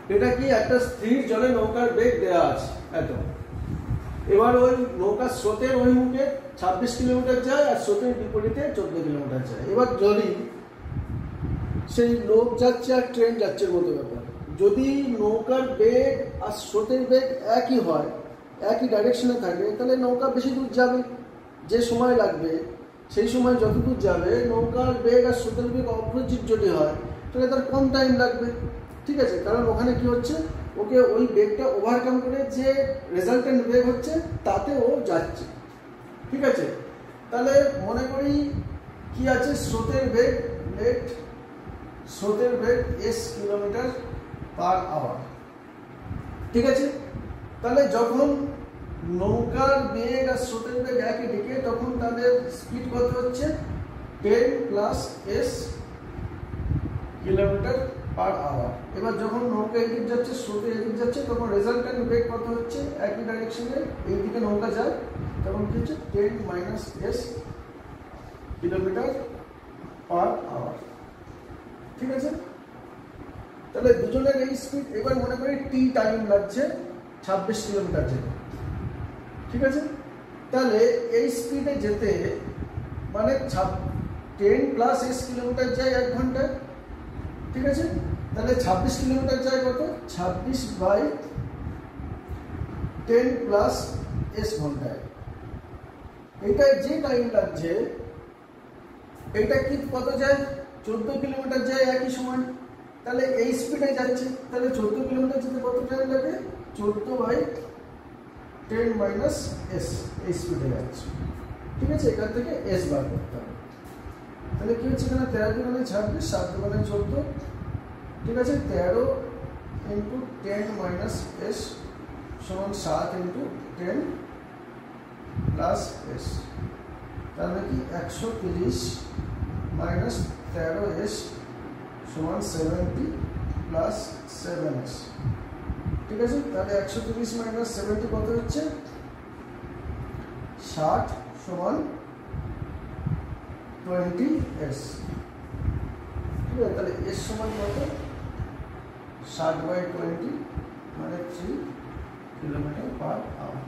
এটা কি একটা স্থির জলে নৌকার বেগ দেওয়া আছে এত। এবার ওই নৌকার স্রোতের ওই মুখে 26 কিলোমিটার যায় আর স্রোতের বিপরীতে 14 কিলোমিটার যায়। এবার যদি সেই লোক যাচ্ছে আর ট্রেন যাচ্ছে মতো ব্যাপার, যদি নৌকার বেগ আর স্রোতের বেগ একই হয়, একই ডাইরেকশনে থাকে, তাহলে নৌকা বেশি দূর যাবে। যে সময় লাগবে সেই সময় যত দূর যাবে, নৌকার বেগ আর স্রোতের বেগ অপোজিট যদি হয় তাহলে তার কম টাইম লাগবে। ঠিক আছে, কারণ ওখানে কি হচ্ছে, ওকে ওই বেগটা ওভারকাম করে যে রেজাল্টেন্ট বেগ হচ্ছে তাতে ও যাচ্ছে। ঠিক আছে, তাহলে মনে করি কি আছে, স্রোতের বেগ নেট, স্রোতের বেগ s কিলোমিটার পার আওয়ার। ঠিক আছে, তাহলে যখন নৌকার বেগ আর স্রোতের বেগ একই দিকে, তখন তাদের স্পিড কত হচ্ছে, 10 plus s kilometre per hour. এবার যখন নৌকা এদিক যাচ্ছে, স্রোতে এদিক যাচ্ছে, তখন রেজাল্টেন্ট বেগ কত হচ্ছে, একই ডাইরেকশনে এইদিকে নৌকা যায়, তখন কি হচ্ছে 10 minus s kilometre per hour. ঠিক আছে, তাহলে দুজনের এই স্পিড, এবার মনে করি টি টাইম লাগছে 26 কিলোমিটার যেতে। ঠিক আছে, তাহলে এই স্পিডে যেতে মানে 10 প্লাস s কিলোমিটার যায় 1 ঘন্টায়। ঠিক আছে, তাহলে 26 কিলোমিটার যায় কত, 26 বাই 10 প্লাস s ঘন্টায়। এটা যে টাইম লাগছে, এটা কি কত যায়, 14 কিলোমিটার যায় একই সময়। তাহলে এই স্পিডে যাচ্ছে, তাহলে 14 কিলোমিটার যেতে কত টাইম লাগে, 14 বাই 10 মাইনাস s, এই স্পিডে যাচ্ছে। ঠিক আছে, এখান থেকে s বার করতে হবে। তাহলে কি হচ্ছে, এখানে 13 দুগুণে 26, 7 দুগুণে 14। ঠিক আছে, 13 ইন্টু 10 মাইনাস s সমান 7 ইন্টু 10 প্লাস s। তাহলে কি 130 মাইনাস 13s সমান 70 প্লাস 7s। ঠিক আছে, তাহলে 130 মাইনাস 70 কত হচ্ছে, 60 সমান 20s। ঠিক আছে, তাহলে s সমান কত, 60 বাই 20 মানে 3 কিলোমিটার পার আওয়ার।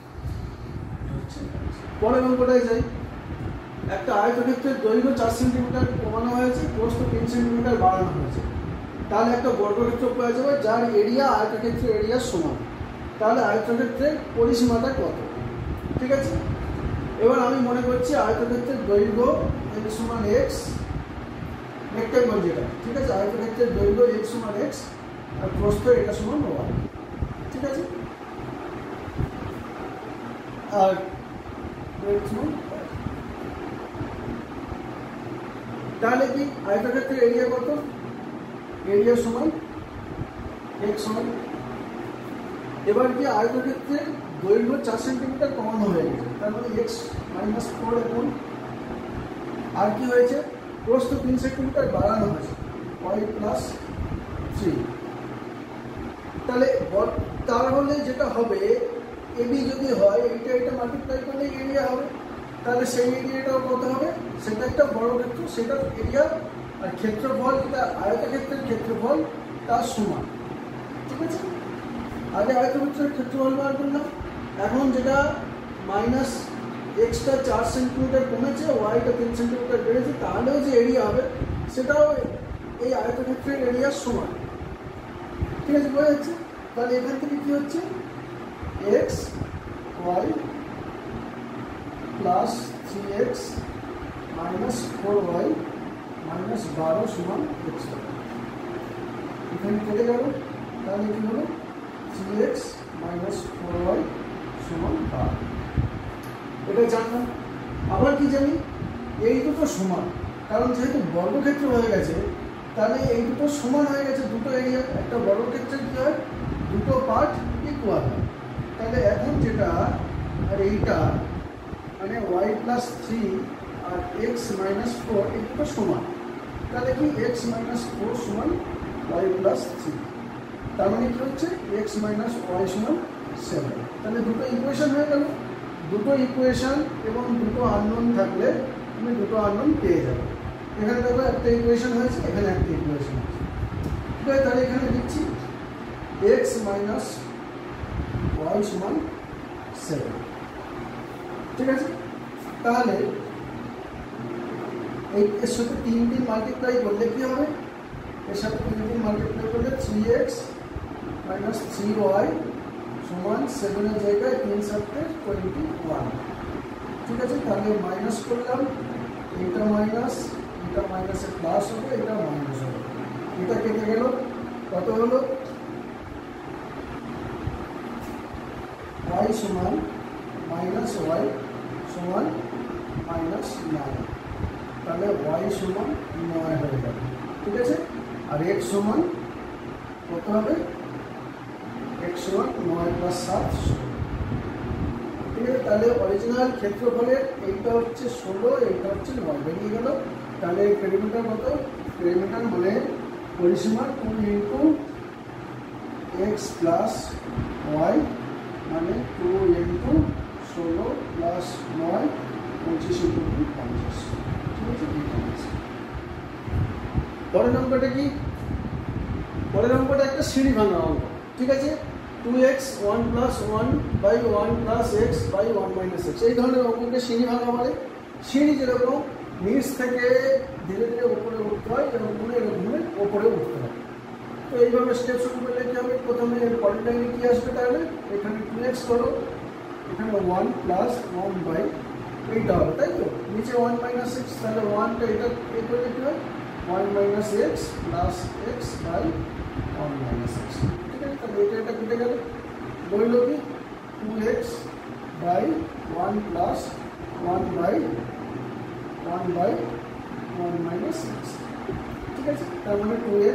পরের অঙ্কটায় যাই। একটা আয়তক্ষেত্রের দৈর্ঘ্য 4 সেন্টিমিটার কমানো হয়েছে, প্রস্থ 3 সেন্টিমিটার বাড়ানো হয়েছে। তাহলে একটা বর্গক্ষেত্র পাওয়া যাবে যার এরিয়া আয়তক্ষেত্রের এরিয়ার সমান। তাহলে আয়তক্ষেত্রের পরিসীমাটা কত? ঠিক আছে, এবার আমি মনে করছি আয়তক্ষেত্রের দৈর্ঘ্য x সমান x, রেক্টাঙ্গল যেটা। ঠিক আছে, আয়তক্ষেত্রের দৈর্ঘ্য x সমান x আর প্রস্থ এটা সমান y। ঠিক আছে, আর তাহলে কি আয়তক্ষেত্রের এরিয়া কত, এরিয়া সমান x সমান। এবার কি আয়তক্ষেত্রের দৈর্ঘ্য 4 সেন্টিমিটার কমানো হয়ে গেছে, তার মানে x মাইনাস 4 এখন। আর কি হয়েছে, প্রস্থ 3 সেন্টিমিটার বাড়ানো হয়েছে, y প্লাস 3। তাহলে যেটা হবে, এবি যদি হয়, এটা মাল্টিপ্লাই করলে এরিয়া হবে। তাহলে সেই এরিয়াটাও কত হবে, সেটা একটা বর্গক্ষেত্র, সেটার এরিয়া আর ক্ষেত্রফল, যেটা আয়তক্ষেত্রের ক্ষেত্রফল তার সমান। ঠিক আছে, আগে আয়তক্ষেত্রের ক্ষেত্রফল বার করলাম, এখন যেটা মাইনাস এক্সটা 4 সেন্টিমিটার কমেছে, ওয়াইটা 3 সেন্টিমিটার বেড়েছে, তাহলেও যে এরিয়া হবে সেটাও এই আয়তক্ষেত্রের এরিয়ার সমান। ঠিক আছে, বোঝা যাচ্ছে? তাহলে এখান থেকে কি হচ্ছে, x y plus 3x minus 4y minus 12 সমান x। এখানে কেটে গেল, তাহলে কি হলো, 3x মাইনাস 4y সমান 12। এটা জানলাম। আবার কি জানি, এই দুটো সমান, কারণ যেহেতু বর্গক্ষেত্র হয়ে গেছে, তাহলে এই দুটো সমান হয়ে গেছে, দুটো এরিয়া। একটা বর্গক্ষেত্রে কি হয়, দুটো পার্ট ইকুয়াল হয়। তাহলে এখন যেটা আর এইটা মানে y প্লাস 3 আর x মাইনাস 4 এই দুটো সমান। তাহলে কি x মাইনাস 4 সমান y প্লাস 3। তার মানে কি হচ্ছে, x মাইনাস y সমান 7। তাহলে দুটো ইকুয়েশন হয়ে গেল। দুটো ইকুয়েশন এবং দুটো আননোন থাকলে তুমি দুটো আননোন পেয়ে যাবে। এখানে দেখো একটা ইকুয়েশন হয়েছে, এখানে একটা ইকুয়েশন আছে। ঠিক আছে, তাহলে এখানে লিখছি এক্স মাইনাস ওয়াই সমান 7। ঠিক আছে, তাহলে এর সাথে 3 মাল্টিপ্লাই করলে কি হবে? এর সাথে 3 মাল্টিপ্লাই করলে 3x মাইনাস 3y সমান 7 এর জায়গায় 3 7 21। ঠিক আছে, তাহলে মাইনাস করলাম, এটা মাইনাসে প্লাস হবে, এটা মাইনাস হবে, এটা কেটে গেল, কত হলো? y সমান মাইনাস ওয়াই সমান মাইনাস 9, তাহলে y সমান 9 হয়ে যাবে। ঠিক আছে, আর x সমান কত হবে? x সমান 9 প্লাস 7 16। ঠিক আছে, তাহলে অরিজিনাল ক্ষেত্রফলের এইটা হচ্ছে 16, এইটা হচ্ছে 9 বেরিয়ে গেল। তাহলে পেরিমিটার কত? পেরিমিটার মানে পরিসীমা 2 ইন্টু এক্স প্লাস ওয়াই মানে 2 ইন্টু 16 প্লাস 9 25 ইন্টু 50। ঠিক আছে, পরের অঙ্কটা কি? পরের অঙ্কটা একটা সিঁড়ি ভাঙা অঙ্ক। ঠিক আছে, 2x 1 plus 1 by 1 plus x by 1 minus x, এই ধরনের অঙ্ককে সিঁড়ি ভাঙা বলে। সিঁড়ি যেরকম নিচ থেকে ধীরে ধীরে উপরে উঠতে হয়, এরকম উপরে উঠতে হয়। তো এইভাবে স্টেপ শুরু করলে কি হবে? প্রথমে পরের লাইনে কি আসবে? তাহলে এখানে 2x করো, এখানে 1 প্লাস 1 বাই এইটা হবে, তাই তো? নিচে 1 মাইনাস এক্স, তাহলে 1টা এটা এই করলে কি হয়? 1 minus x plus x by 1 minus x. ঠিক আছে, তাহলে এটা কেটে গেল, বললো কি 2x by 1 plus 1 by 1 minus x. ঠিক আছে, তার মানে 2x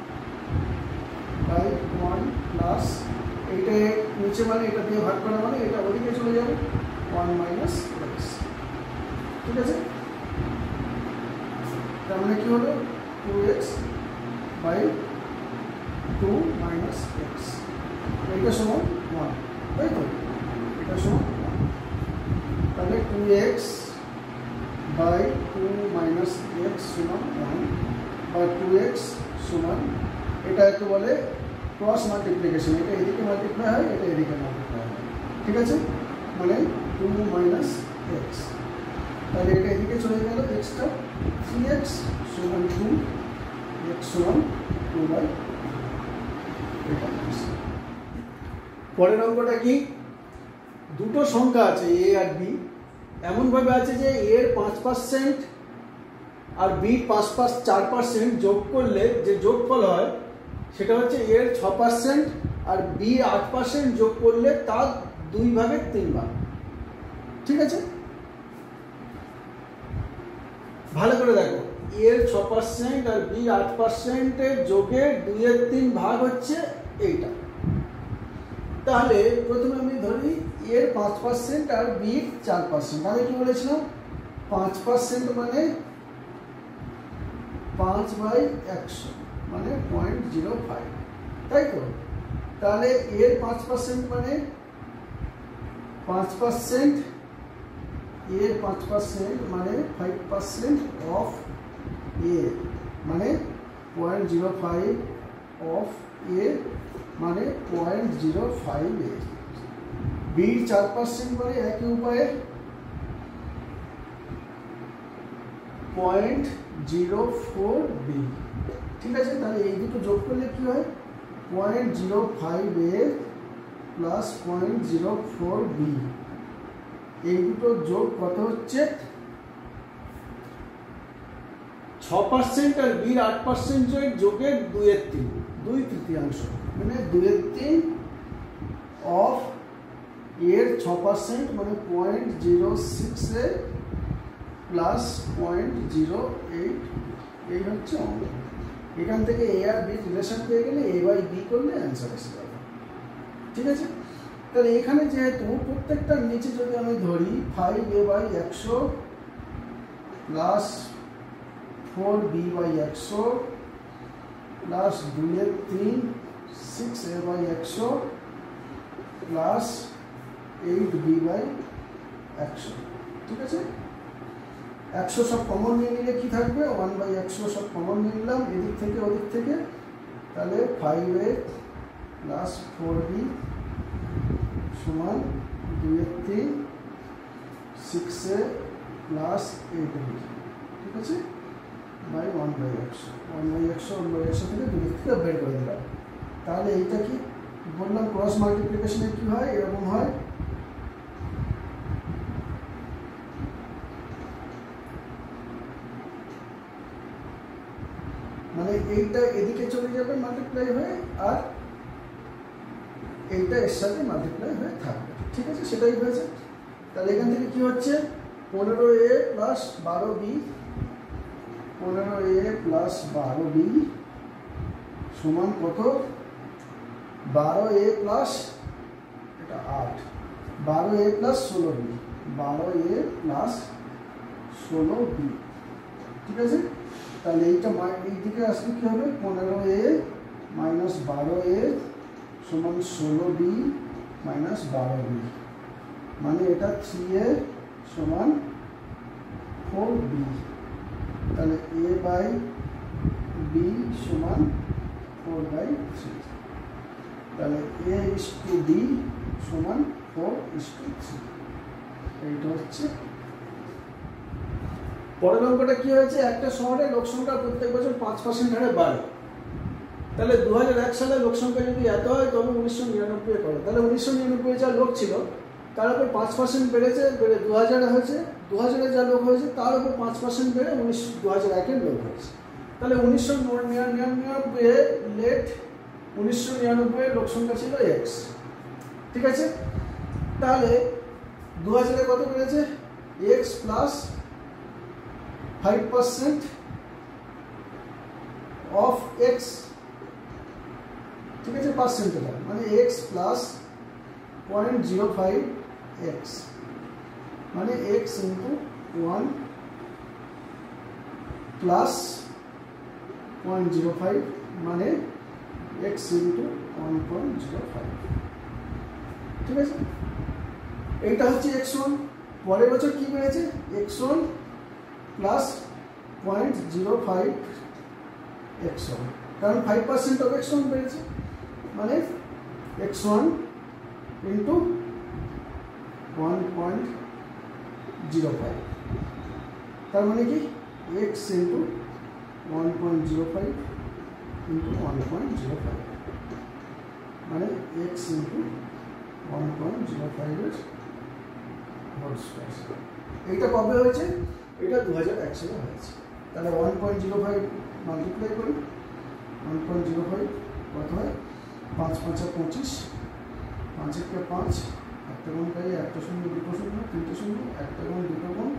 বাই 1 প্লাস এইটা নিচে মানে এটা দিয়ে ভাগ করা মানে এটা ওদিকে চলে যাবে 1 মাইনাস এক্স। ঠিক আছে, তার মানে কি হলো? 2x বাই 2 মাইনাস এক্স, এইটা সমান 1, তাই তো? এটা সমান 1, তাহলে 2x বাই 2 মাইনাস এক্স সমান 1 বা 2x সমান, এটা একটু বলে ক্রস মাল্টিপ্লিকেশন, এটা এদিকে মাল্টিপ্লাই হয়, এটা এদিকে মাল্টিপ্লাই হয়। ঠিক আছে, মানে 2 মাইনাস এক্স, তাহলে এটা এদিকে চলে গেল এক্সটা, 3x সমান 2, x সমান 2 বাই 8। পরের অঙ্কটা কি? দুটো সংখ্যা আছে a আর b, এমনভাবে আছে যে এর 5% আর বির 4% যোগ করলে যে যোগফল হয় সেটা হচ্ছে এর 6% আর বি 8% যোগ করলে তার 2 ভাগের 3 ভাগ। ঠিক আছে, ভালো করে দেখো, এর 6% আর বি 8% এর যোগের 2/3 ভাগ হচ্ছে এইটা। তাহলে প্রথমে আমি ধরি এর 5% আর বির 4%। আগে কি বলেছিলাম? 5% মানে 5/100 মানে 0.05, তাই তো? তাহলে এর 5% মানে 5%, এর 5% মানে 5% অফ এ মানে 0.05 অফ এ মানে 0.05 এ। বির 4% মানে একই উপায়ে 0.04 বি। ঠিক আছে, তাহলে এই দুটো যোগ করলে কি হয়? 0.05 এ প্লাস 0.04 বি, এই দুটো যোগ কত হচ্ছে? 6% আর বির 8% যোগের 2/3, 2/3 মানে 2/3 অফ এর 6% মানে 0.06 এ প্লাস 0.08, এই হচ্ছে অঙ্ক। এখান থেকে এ আর বি রিলেশন পেয়ে গেলে এ বাই বি করলে অ্যান্সার এসে যাবে। ঠিক আছে, তাহলে এখানে যেহেতু প্রত্যেকটার নিচে যদি আমি ধরি 5a/100 plus 4b/100 plus 2/3 6a/100 plus 8b/100। ঠিক আছে, 100 সব কমন নিয়ে নিলে কি থাকবে? 1/100 সব কমন নিয়ে নিলাম এদিক থেকে ওদিক থেকে, তাহলে 5a প্লাস 4b সমান 2/3 6a প্লাস 8b, ঠিক আছে, বাই 1/100 থেকে 2 থেকে বের করে দিলাম। তাহলে এইটা কি বললাম, ক্রস মাল্টিপ্লিকেশনে কি হয়, এরকম হয়, মানে এইটা এদিকে চলে যাবে মাল্টিপ্লাই হয়ে, আর এইটা এর সাথে মাল্টিপ্লাই হয়ে থাকবে, ঠিক আছে, সেটাই হয়েছে। তাহলে এখান থেকে কি হচ্ছে, 15a plus 12b, 15a plus 12b সমান কত, 12a প্লাস এটা 8, 12a plus 16b, 12a plus 16b, ঠিক আছে। তাহলে এইটা এইদিকে আসলে কি হবে, 15a মাইনাস 12a সমান 16b মাইনাস 12b, মানে এটা 3a সমান 4b। তাহলে a বাই b সমান 4/3, তাহলে a is to b সমান 4:3, এইটা হচ্ছে। পরের অঙ্কটা কি হয়েছে, একটা শহরে লোক সংখ্যা প্রত্যেক বছর 5% হারে বাড়ে। তাহলে 2001 সালে লোক সংখ্যা যদি এত হয় তবে 1999 করে, তাহলে 1999 যা লোক ছিল তার উপর 5% বেড়েছে, বেড়ে 2000 হয়েছে, 2000 যা লোক হয়েছে তার উপর 5% বেড়ে 2001 লোক হয়েছে। তাহলে 1999 লেট 1999 লোক সংখ্যা ছিল x, ঠিক আছে। তাহলে 2000 কত বেড়েছে, x প্লাস 5% অফ x, ঠিক আছে, পার্সেন্টেজ মানে x প্লাস 0.05x, মানে x ইন্টু 1 প্লাস 0.05 মানে x ইন্টু 1.05, ঠিক আছে। এইটা হচ্ছে x1। পরের বছর কি বেড়েছে, x1 প্লাস 0.05 x1, কারণ 5% অফ x1 বেড়েছে, মানে x1 ইন্টু 1.05, তার মানে কি x ইন্টু 1.05 ইন্টু 1.05, মানে x ইন্টু 1.05 এর হোল স্কয়ার। এইটা কবে হয়েছে, এটা 2001 সালে হয়েছে। তাহলে 1.05 মাল্টিপ্লাই করি, 1.05 কত হয়, 5 5 25, 5 1 5, একটা গুণ পাই, একটা শূন্য, দুটো শূন্য, তিনটে শূন্য, একটা গুণ, দুটো গুণ,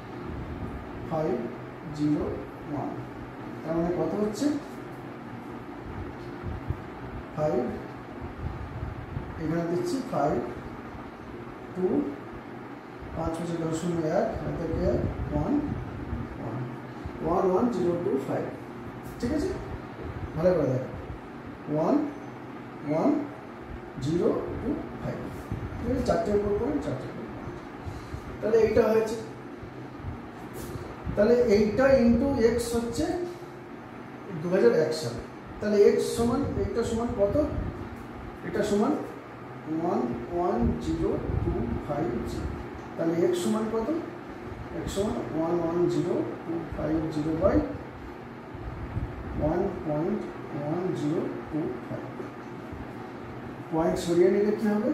5 0 1, তার মানে কত হচ্ছে 5, এখানে দিচ্ছি 5 2 5 5 10 0 1, হাতে 1 1 1 1 0 2 5, ঠিক আছে, ভালো করে দেখো 1 1 0 2 5, ঠিক আছে, চারটের উপর পয়েন্ট, চারটের উপর পয়েন্ট। তাহলে এইটা হয়েছে, তাহলে এইটা ইন্টু এক্স হচ্ছে 2001 সালে। তাহলে এক্স সমান, এইটা সমান কত, এটা সমান 11025, তাহলে এক্স সমান কত, এক্স সমান 11025 বাই 1.1025, পয়েন্ট সরিয়ে নিলে কি হবে,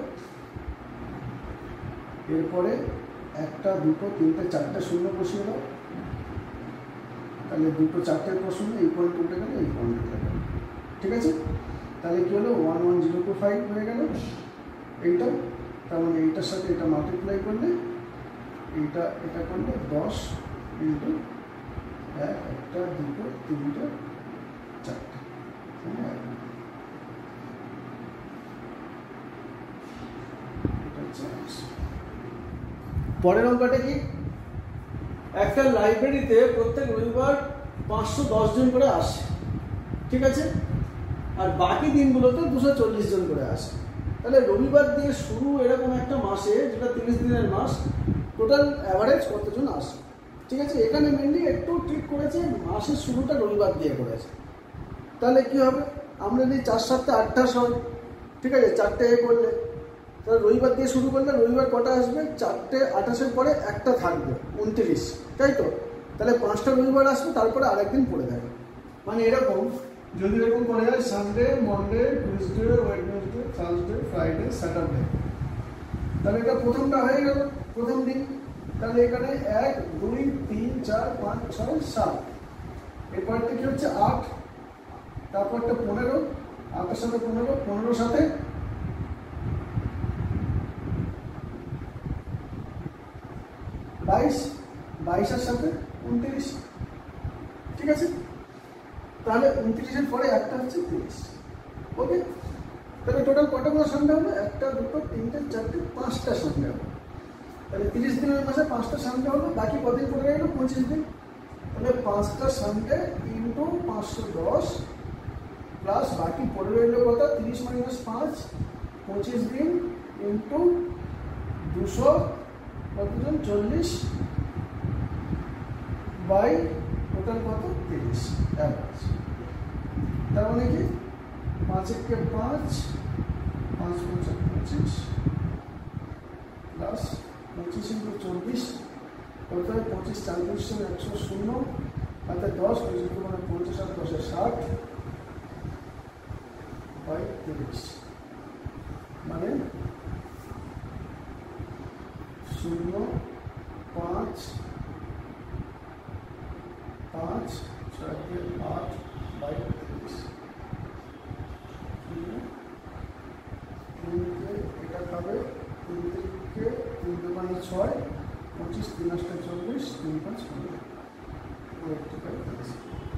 এরপরে একটা দুটো তিনটে চারটে শূন্য বসিয়ে দাও, তাহলে দুটো চারটের পর শূন্য, এই পয়েন্ট উঠে গেল, এই পয়েন্ট উঠে গেল, ঠিক আছে। তাহলে কি হলো 11025 হয়ে গেল এইটা, তার মানে এইটার সাথে এটা মাল্টিপ্লাই করলে, এইটা এটা করলে 10 ইন্টু 1 একটা দুটো তিনটে চারটে, পরের অঙ্কটা কি, একটা লাইব্রেরিতে প্রত্যেক রবিবার 510 জন করে আসে, ঠিক আছে, আর বাকি দিনগুলোতে 240 জন করে আসে। তাহলে রবিবার দিয়ে শুরু এরকম একটা মাসে, যেটা 30 দিনের মাস, টোটাল অ্যাভারেজ কতজন আসে, ঠিক আছে। এখানে মেনলি একটু ট্রিক করেছে, মাসের শুরুটা রবিবার দিয়ে করেছে। তাহলে কি হবে, আমরা যদি 4 7 28 হয়, ঠিক আছে, 4টে এ করলে, তাহলে রবিবার দিয়ে শুরু করলে রবিবার কটা আসবে? 4টে 28-এর পরে একটা থাকবে 29, তাই তো? তাহলে 5টা রবিবার আসবে, তারপরে আরেকদিন পড়ে যাবে। মানে এরকম যদি এরকম করে যায় Sunday, Monday, Tuesday, Wednesday, Thursday, Friday, Saturday, তাহলে এটা প্রথমটা হয়ে গেল, প্রথম দিন। তাহলে এখানে 1, 2, 3, 4, 5, 6, 7, এরপরটা কি হচ্ছে 8, তারপরটা 15, 8-এর সাথে 15, 15 সাথে 22, 22-এর সাথে 29, ঠিক আছে? তাহলে 29-এর পরে একটা হচ্ছে 30, ওকে? তাহলে টোটাল কতগুলো সানডে হবে? 1, 2, 3, 4, 5টা সানডে হবে। তাহলে 30 দিনের মাসে 5টা সানডে হলো, বাকি কদিন পড়ে গেল? 25 দিন। তাহলে 5টা সানডে ইন্টু 510 প্লাস বাকি পড়ে রইল কত? 30 - 5, 25 দিন ইন্টু 200 কতজন? 40 বাই টোটাল কত? 30 অ্যাভারেজ। তার মানে কি 5-একে 5, 5 × 25 প্লাস 25 × 40 কত হয়? 25 × 4 = 100, তাতে 10, 50 × 50 আর 10 = 60 বাই 30, মানে 0, 5, 5, 6, 8 বাই 30। এটা খাবে 3 থেকে 3 × 6, 25, 3 × 8 = 40, 3 × 5 = 25।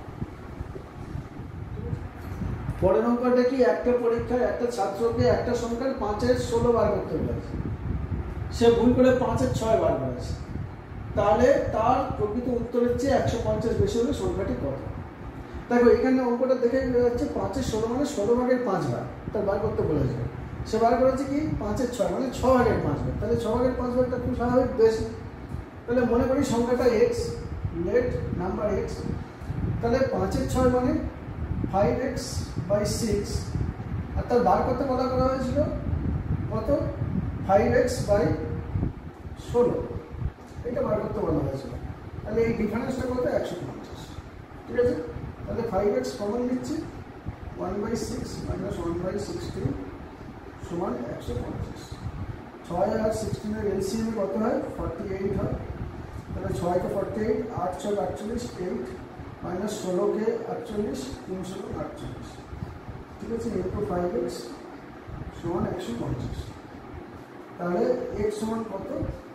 পরের অঙ্কটা কি? একটা পরীক্ষায় একটা ছাত্রকে একটা সংখ্যার 5-এর 16 বার করতে বলেছে, সে ভুল করে 5-এর 6 বার করেছে, তাহলে তার প্রকৃত উত্তরের চেয়ে 150 বেশি হলে সংখ্যাটি কত? দেখো এখানে অঙ্কটা দেখে যাচ্ছে 5-এর 16 মানে 16 ভাগের 5 বার তার বার করতে বলেছে। সে বার করেছে কি 5-এর 6 মানে 6 ভাগের 5 বার, তাহলে 6 ভাগের 5 বারটা খুব স্বাভাবিক বেশি। তাহলে মনে করি সংখ্যাটা x, লেট নাম্বার x, তাহলে 5-এর 6 মানে 5x বাই 6, আর তার বার করতে বলা করা হয়েছিল কত? 5x বাই 16, এটা বার করতে বলা হয়েছিল। তাহলে এই ডিফারেন্সটা কত? 150, ঠিক আছে? তাহলে 5x কমন নিচ্ছি, 1/6 - 1/16 সমান 150। 6 আর 16 এর এলসিএম কত হয়? 48 হয়। তাহলে 6 কে 48, 8 × 6 = 48, 8 - 16 কে 48, 3 × 16 = 48, ঠিক আছে? ইন্টু 5x সমান 150। তাহলে x সমান কত?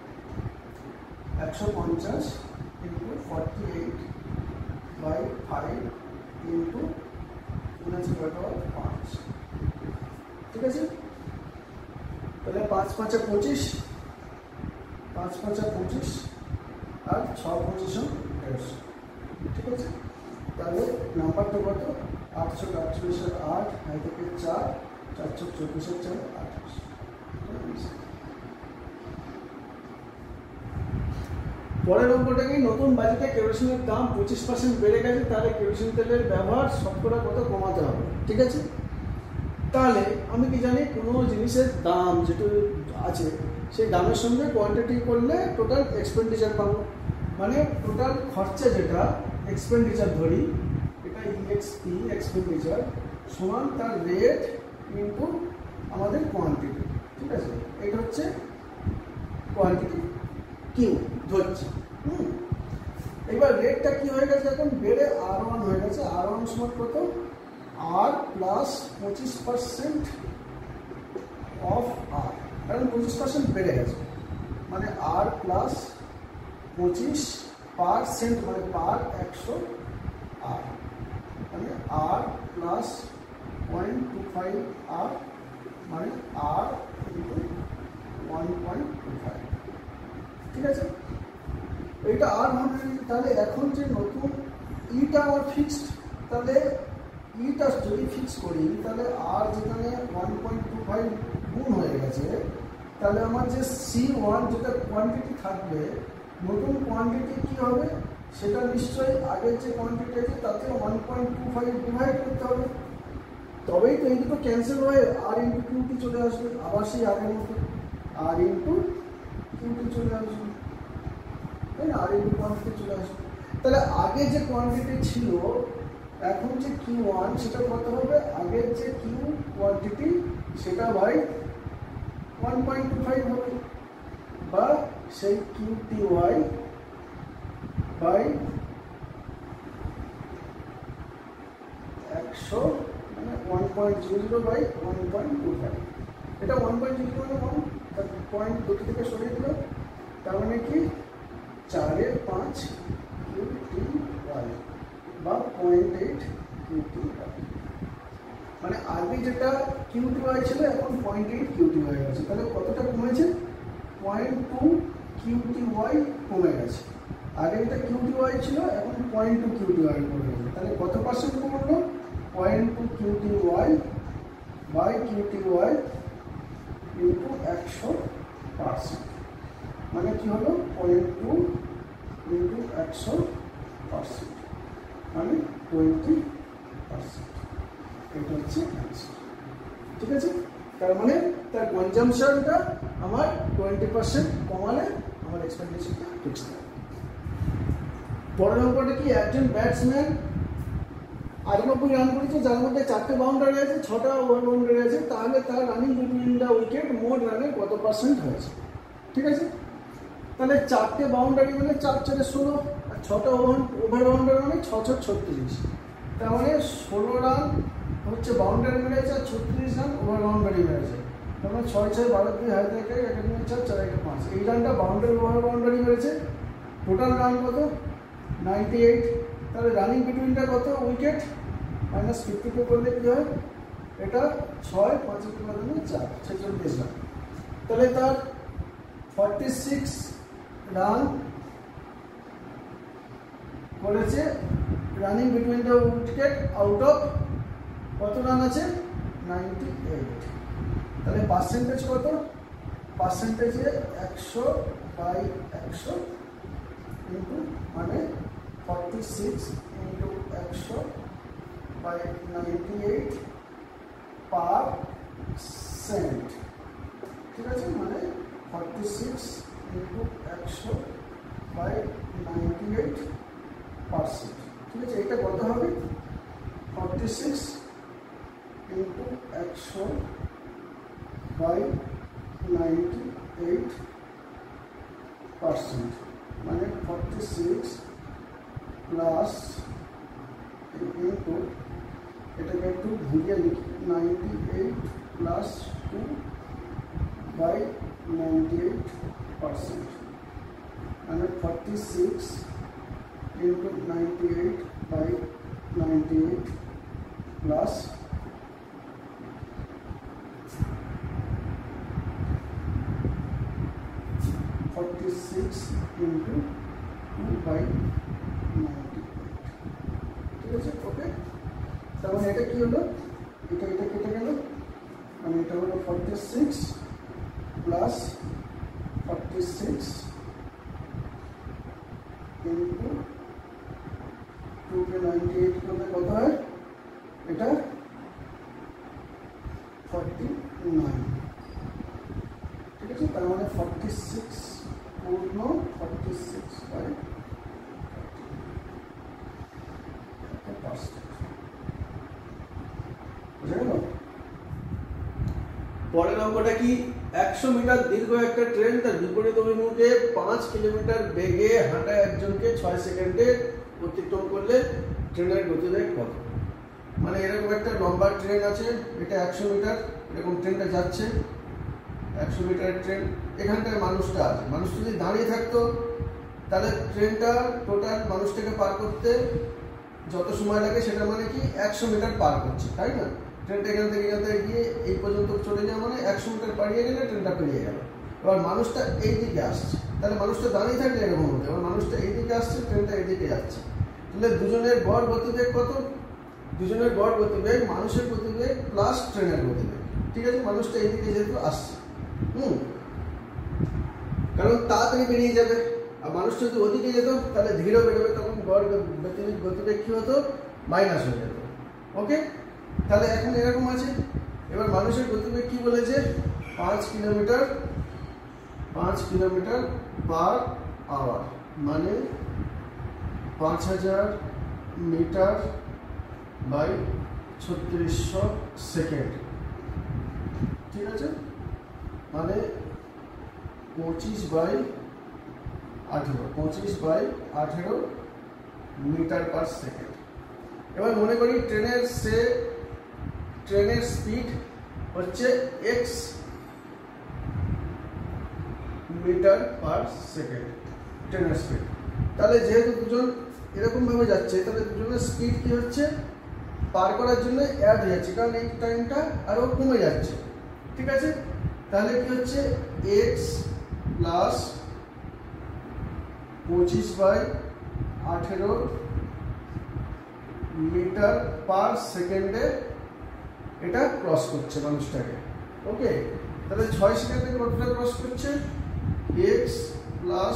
150 ইন্টু 48 বাই 5 ইন্টু 5, ঠিক আছে? তাহলে 5 × 5 = 25, 5 × 5 = 25 আর 6 × 25 = 150, ঠিক আছে? তাহলে নাম্বারটা কত? 848 এর 8, 9 থেকে 4, 4 × 24 এর 4, 28। পরের অঙ্কটা কি? নতুন বাজেটে কেরোসিনের দাম 25% বেড়ে গেছে, তাহলে কেরোসিন তেলের ব্যবহার শতকরা কত কমাতে হবে, ঠিক আছে? তাহলে আমি কি জানি কোনো জিনিসের দাম যেটা আছে সেই দামের সঙ্গে কোয়ান্টিটি করলে টোটাল এক্সপেন্ডিচার পাবো, মানে টোটাল খরচা যেটা এক্সপেন্ডিচার ধরি, এটা ইএক্সপি এক্সপেন্ডিচার সমান তার রেট ইনটু আমাদের কোয়ান্টিটি, ঠিক আছে? এটা হচ্ছে কোয়ান্টিটি কিউ ধরছি। এবার রেটটা কি হয়ে গেছে? এখন বেড়ে R1 হয়ে গেছে। R1 সমান কত? R প্লাস 25% অফ R, কারণ 25% বেড়ে গেছে, মানে R প্লাস 25% মানে পার 100 R, মানে R প্লাস 0.25 R মানে R ইন্টু 1.25, ঠিক আছে? এটা আর মনে হয়। তাহলে এখন যে নতুন ইটা আমার ফিক্সড, তাহলে ইটা যদি ফিক্স করি তাহলে আর যেখানে 1.25 গুণ হয়ে গেছে, তাহলে আমার যে C1 যেটা কোয়ান্টিটি থাকবে, নতুন কোয়ান্টিটি কি হবে? সেটা নিশ্চয়ই আগের যে কোয়ান্টিটি আছে তাতে 1.25 ডিভাইড করতে হবে, তবেই তো এই দুটো ক্যান্সেল হয়ে আর ইন্টু কিউটি চলে আসবে, আবার সেই আগের মতো আর ইন্টু কিউটি চলে আসবে, তাই না? আর ইন্টু কোয়ান্টিটি চলে আসবে। তাহলে আগে যে কোয়ান্টিটি ছিল, এখন যে Q1 সেটা কত হবে? আগের যে কিউ কোয়ান্টিটি সেটা বাই 1.25 হবে, বা সেই QTY বাই 100 মানে 1.00 বাই 1.25। এটা 1.00 মানে 1, তার পয়েন্ট দুটো থেকে সরিয়ে দিল, তার মানে কি 4/5 QTY বা 0.8 QTY। মানে আগে যেটা QTY ছিল এখন 0.8 QTY আছে। তাহলে কতটা কমেছে? 0.2 QTY কমে গেছে। আগে যেটা QTY ছিল এখন 0.2 QTY কমে গেছে। তাহলে কত পার্সেন্ট কমলো? 0.2 QTY বাই QTY ইন্টু 100%। মানে কি হলো? 0.2 ইন্টু 100%, মানে 20%। এটা হচ্ছে অ্যান্সার। ঠিক আছে? তার মানে তার কনজাম্পশনটা আমার 20% কমালে আমার এক্সপেন্ডিচারটা ফিক্সড থাকে। পরের অঙ্কটা কি? একজন ব্যাটসম্যান 98 রান করেছে, যার মধ্যে 4টে বাউন্ডারি আছে, 6টা ওভার বাউন্ডারি আছে, তাহলে তার রানিং বিটুইন দ্য উইকেট মোট রানের কত পার্সেন্ট হয়েছে? ঠিক আছে? তাহলে 4টে বাউন্ডারি মানে 4×4=16, আর 6টা ওভার বাউন্ডারি মানে 6×6=36। তার মানে 16 রান হচ্ছে বাউন্ডারি মেরেছে আর 36 রান ওভার বাউন্ডারি মেরেছে। তার মানে 6×6=12, 2 হাতে থাকে 1×4, 4×5। এই রানটা বাউন্ডারি ওভার বাউন্ডারি মেরেছে। টোটাল রান কত? 98। তাহলে রানিং বিটুইনটা কত? উইকেট মাইনাস 52 করলে কি হয়? এটা 6, 5×4 46 রান। তাহলে তার 46 রান করেছে running between the wicket, out of কত রান আছে? 98। তাহলে পার্সেন্টেজ কত? পার্সেন্টেজে 100/100 ইন্টু মানে 46/100/98%। ঠিক আছে? মানে 46 ইন্টু 100/98%। ঠিক আছে? এটা কত হবে? 46 ইন্টু 100/98%, মানে 46 প্লাস ইন্টু, এটাকে একটু ঘুরিয়ে লিখি, 98 প্লাস 2/98%, মানে 46 ইন্টু 98/98 প্লাস 46 ইন্টু 2/98। ঠিক আছে? ওকে। তার মানে এটা কি হলো? এটা কেটে গেল, মানে এটা হলো 46 প্লাস 46 ইন্টু 2/98 করলে কত হয়? এটা 49। ঠিক আছে? তার মানে 46 পূর্ণ 46/40। বুঝা গেল? পরের অঙ্কটা কি? 100 মিটার দীর্ঘ একটা ট্রেন তার বিপরীত অভিমুখে 5 কিলোমিটার বেগে হাঁটা একজনকে 6 সেকেন্ডে অতিক্রম করলে ট্রেনের গতিবেগ কত? মানে এরকম একটা লম্বা ট্রেন আছে, এটা 100 মিটার, এরকম ট্রেনটা যাচ্ছে 100 মিটারের ট্রেন। এখানটায় মানুষটা আছে, মানুষ যদি দাঁড়িয়ে থাকতো তাহলে ট্রেনটা টোটাল মানুষটাকে পার করতে যত সময় লাগে সেটা মানে কি 100 মিটার পার করছে, তাই না? ট্রেনটা এখান থেকে গিয়ে এই পর্যন্ত চলে যাওয়া মানে 100 মিটার পাড়িয়ে গেলে ট্রেনটা পেরিয়ে গেল। এবার মানুষটা এই দিকে আসছে, তাহলে মানুষটা দাঁড়িয়ে থাকলে এরকম হতো। এবার মানুষটা এই দিকে আসছে, ট্রেনটা এই দিকে যাচ্ছে, তাহলে দুজনের গড় গতিবেগ কত? দুজনের গড় গতিবেগ মানুষের গতিবেগ প্লাস ট্রেনের গতিবেগ। ঠিক আছে? মানুষটা এই দিকে যেহেতু আসছে, কারণ তাড়াতাড়ি বেরিয়ে যাবে, আর মানুষ যদি ওদিকে যেত তাহলে ধীরে বেরোবে, তখন গড় গতিবেগ কি হতো? মাইনাস হয়ে যেত। ওকে? তাহলে এখন এরকম আছে। এবার মানুষের গতিবেগ কি বলেছে, 5 কিলোমিটার পার আওয়ার, মানে 5000 মিটার বাই 3600 সেকেন্ড। ঠিক আছে, মানে 25/18 মিটার পার সেকেন্ড। এবার মনে করি ট্রেনের স্পিড হচ্ছে x মিটার পার সেকেন্ড ট্রেনের স্পিড। তাহলে যেহেতু দুজন এরকম ভাবে যাচ্ছে, তাহলে দুজনের স্পিড কি হচ্ছে, পার করার জন্য অ্যাড হয়ে যাচ্ছে, কারণ এই টাইমটা আরো কমে যাচ্ছে। ঠিক আছে, তাহলে কি হচ্ছে, x প্লাস 25/18 মিটার পার সেকেন্ডে এটা ক্রস করছে মানুষটাকে। ওকে, তাহলে 6 সেকেন্ডে কতটা ক্রস করছে, x প্লাস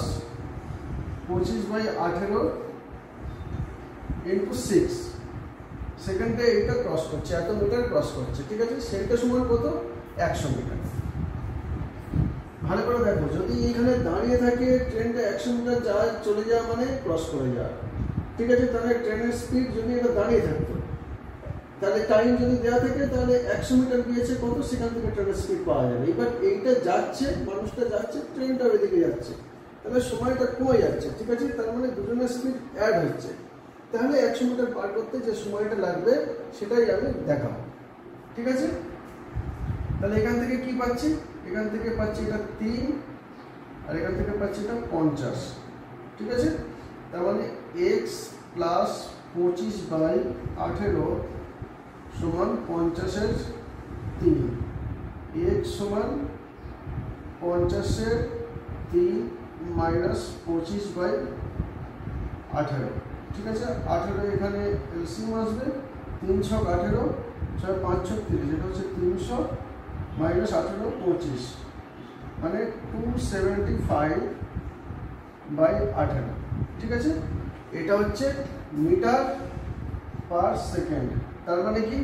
25/18 ইন্টু 6 সেকেন্ডে এটা ক্রস করছে, এত মিটার ক্রস করছে। ঠিক আছে, সেটা সমান কত, 100 মিটার। ভালো করে দেখো, যদি এখানে দাঁড়িয়ে থাকে ট্রেনটা 100 মিটার চলে যাওয়া মানে ক্রস করে যাওয়া। ঠিক আছে, তাহলে ট্রেনের স্পিড যদি এটা দাঁড়িয়ে থাকতো, তাহলে টাইম যদি দেওয়া থাকে, তাহলে 100 মিটার গিয়েছে কত, সেখান থেকে ট্রেনের স্পিড পাওয়া যাবে। এবার এইটা যাচ্ছে, মানুষটা যাচ্ছে, ট্রেনটা ওইদিকে যাচ্ছে, তাহলে সময়টা কমে যাচ্ছে। ঠিক আছে, তার মানে দুজনের স্পিড অ্যাড হচ্ছে। তাহলে 100 মিটার পার করতে যে সময়টা লাগবে সেটাই আমি দেখাবো। ঠিক আছে, তাহলে এখান থেকে কি পাচ্ছি, এখান থেকে পাচ্ছি এটা 3, আর এখান থেকে পাচ্ছি এটা 50। ঠিক আছে, তার মানে x প্লাস 25/18 সমান 50-এর 3, x সমান 50-এর 3 মাইনাস 25/18। ঠিক আছে, 18 এখানে এলসিএম আসবে, 3 × 18, 6 5 × 30, এটা হচ্ছে 300 মাইনাস 18 25, মানে 275/18। ঠিক আছে, এটা হচ্ছে মিটার পার সেকেন্ড, তার মানে কি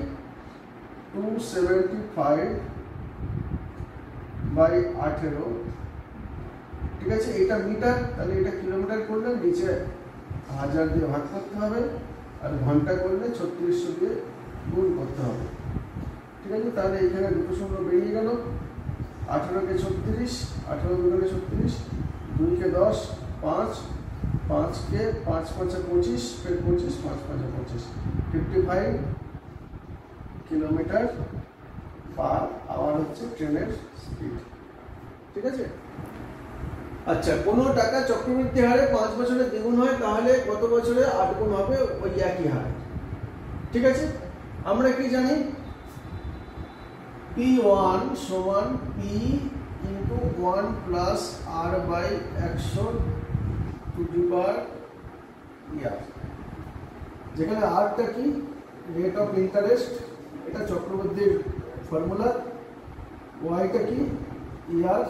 275/18। ঠিক আছে, এটা মিটার, তাহলে এটা কিলোমিটার করলে নিচে 1000 দিয়ে ভাগ করতে হবে, আর ঘন্টা করলে 3600 দিয়ে গুণ করতে হবে। ঠিক আছে, তাহলে এখানে দুটো শূন্য বেরিয়ে গেল, 18 কে 36, 18 দুগুণে 36, 2 কে 10, 5, 5 কে 5 5 25, फिर 25, 5 5 25, 55 কিলোমিটার পার আওয়ার হচ্ছে ট্রেনের স্পিড। ঠিক আছে, আচ্ছা, কোনো টাকা চক্রবৃদ্ধি হারে 5 বছরে দ্বিগুণ হয়, তাহলে কত বছরে 8 গুণ হবে ওই একই হারে। ঠিক আছে, আমরা কি জানি, P1 সমান P into 1 plus R by 100 to the power year, যেখানে আরটা কি, রেট অফ ইন্টারেস্ট, এটা চক্রবৃদ্ধির ফর্মুলা, ওয়াইটা কি, ইয়ার।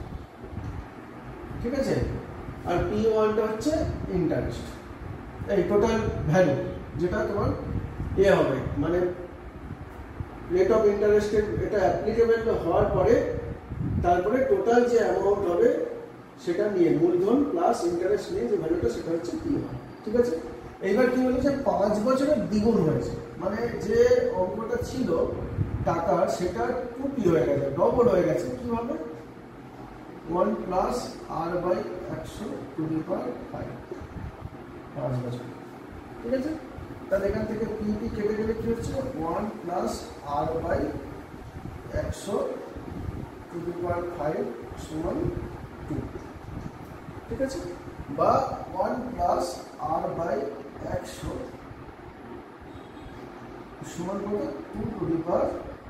ঠিক আছে, আর P1টা হচ্ছে ইন্টারেস্ট, এই টোটাল ভ্যালু যেটা তোমার হবে, মানে রেট অফ ইন্টারেস্টের এটা অ্যাপ্লিকেবল হওয়ার পরে তারপরে টোটাল যে অ্যামাউন্ট হবে সেটা নিয়ে মূলধন প্লাস ইন্টারেস্ট নিয়ে যে ভ্যালুটা, সেটা হচ্ছে P1। ঠিক আছে, এইবার কি বলেছে, 5 বছরের দ্বিগুণ হয়েছে, মানে যে অঙ্কটা ছিল টাকার সেটা 2p হয়ে গেছে, ডবল হয়ে গেছে। কি হবে, 1 plus R by 100 to the power 5, 5 বছর। ঠিক আছে, তাহলে এখান থেকে p কেটে গেলে কি হচ্ছে, 1 plus R by 100 to the power 5 সমান 2। ঠিক আছে, বা 1 প্লাস R বাই 100 সমান কত, 2 টু দি পাওয়ার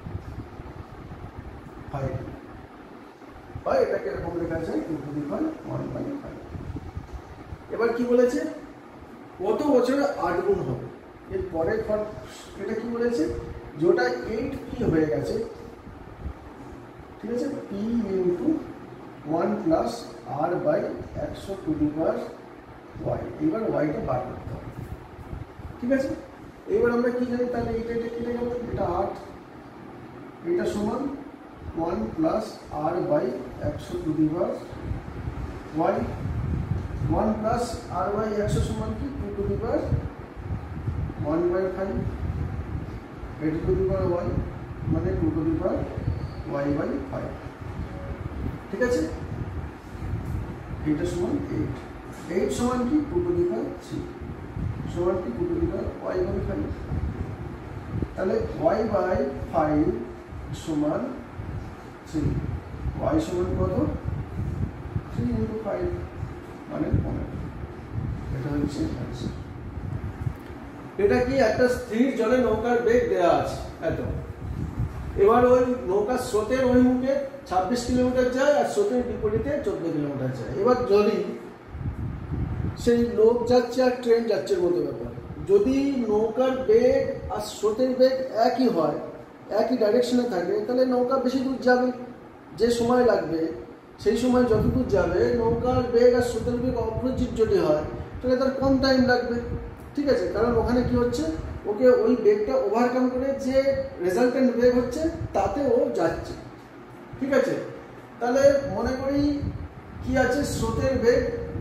5, বা এটাকে এরকম লেখা যায় 2 টু দি পাওয়ার 1/5। এবার কি বলেছে, কত বছরে 8 গুণ হবে। এর পরের এটা কি বলেছে, যেটা 8p হয়ে গেছে। ঠিক আছে, p into 1 plus R by 100 to the power y, এবার yটা বার করতে হবে। ঠিক আছে, এবার আমরা কি জানি, তাহলে এটা কেটে গেল, এটা 8, এটা সমান 1 plus r by 100 to the power y, 1 plus r by 100 সমান কি 2 টু দি পাওয়ার 1/5, এটা টু দি পাওয়ার y মানে 2 to the power y by 5, ঠিক আছে। এটা সমান 8 সমান কি 2 টু দি পাওয়ার 3 সমান কি 2 to the power y by 5, তাহলে y বাই 5 সমান 3, y সমান কত 3 ইন্টু 5 মানে 15, এটা হচ্ছে অ্যান্সার। এটা কি একটা স্থির জলে নৌকার বেগ দেওয়া আছে এত, এবার ওই নৌকার স্রোতের ওই মুখে 26 কিলোমিটার যায় আর স্রোতের বিপরীতে 14 কিলোমিটার যায়। এবার যদি সেই লোক যাচ্ছে আর ট্রেন যাচ্ছে মতো ব্যাপার, যদি নৌকার বেগ আর স্রোতের বেগ একই হয়, একই ডাইরেকশনে থাকে, তাহলে নৌকা বেশি দূর যাবে, যে সময় লাগবে সেই সময় যতদূর যাবে, নৌকার বেগ আর স্রোতের বেগ অপোজিট যদি হয় তাহলে তার কম টাইম লাগবে, ঠিক আছে। কারণ ওখানে কি হচ্ছে, ওকে ওই বেগটা ওভারকাম করে যে রেজাল্টেন্ট বেগ হচ্ছে তাতে ও যাচ্ছে, ঠিক আছে। তাহলে মনে করি কি আছে, স্রোতের বেগ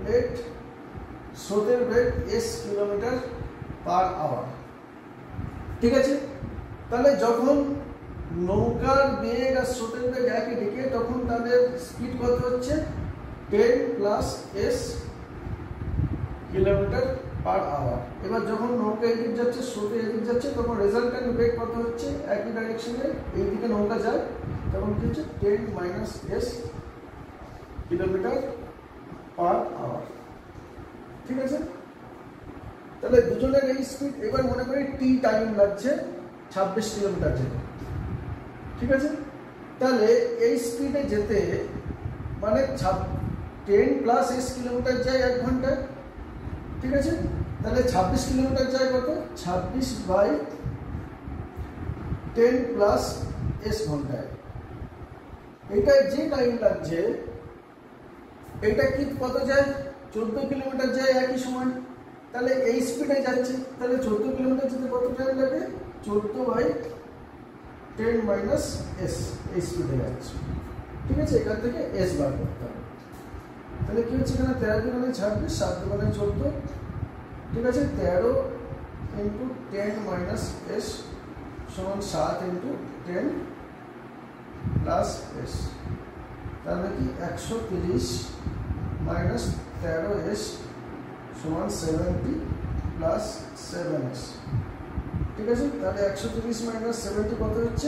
s কিলোমিটার পার আওয়ার, ঠিক আছে। তাহলে যখন নৌকার বেগ আর স্রোতের বেগ একই দিকে, তখন তাদের স্পিড কত হচ্ছে 10 plus s kilometre per hour. এবার যখন নৌকা এদিক যাচ্ছে, স্রোতে এদিক যাচ্ছে, তখন রেজাল্টেন্ট বেগ কত হচ্ছে, একই ডাইরেকশনে এইদিকে নৌকা যায়, তখন কি হচ্ছে 10 minus s kilometre per hour, ঠিক আছে। তাহলে দুজনের এই স্পিড, এবার মনে করি টি টাইম লাগছে 26 কিলোমিটার যেতে, ঠিক আছে। তাহলে এই স্পিডে যেতে মানে 10 প্লাস s কিলোমিটার যায় 1 ঘন্টায়, ঠিক আছে। তাহলে 26 কিলোমিটার যায় কত, 26 বাই 10 প্লাস s ঘন্টায়। এটা যে টাইম লাগছে, এটা কি কত যায়, 14 কিলোমিটার যায় একই সময়। তাহলে এই স্পিডে যাচ্ছে, তাহলে 14 কিলোমিটার যেতে কত টাইম লাগে, 14 বাই 10 মাইনাস s, এই স্পিডে যাচ্ছে, ঠিক আছে। এখান থেকে s বার করতে হবে। তাহলে কি হচ্ছে, এখানে 13 দুগুণে 26, 7 দুগুণে 14, ঠিক আছে। 13 ইন্টু 10 মাইনাস s সমান 7 ইন্টু 10 প্লাস s, তাহলে কি 130 মাইনাস 13s সমান 70 প্লাস 7s, ঠিক আছে। তাহলে 130 মাইনাস 70 কত হচ্ছে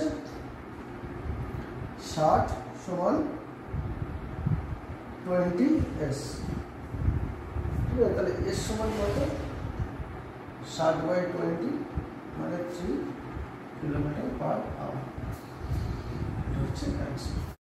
60 সমান 20s, ঠিক আছে। তাহলে s সমান কত 60 বাই 20 মানে 3 কিলোমিটার পার আওয়ার, এটা হচ্ছে অ্যান্সার।